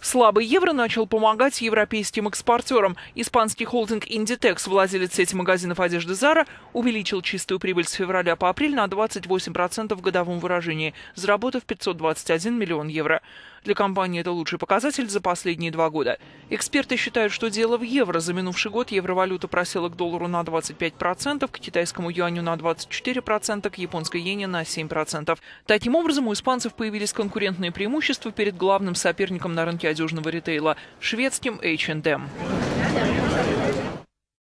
Слабый евро начал помогать европейским экспортерам. Испанский холдинг Inditex, владелец сети магазинов одежды Zara, увеличил чистую прибыль с февраля по апрель на 28% в годовом выражении, заработав 521 миллион евро. Для компании это лучший показатель за последние 2 года. Эксперты считают, что дело в евро. За минувший год евровалюта просела к доллару на 25%, к китайскому юаню на 24%, к японской иене на 7%. Таким образом, у испанцев появились конкурентные преимущества перед главным соперником на рынке одежного ритейла – шведским H&M.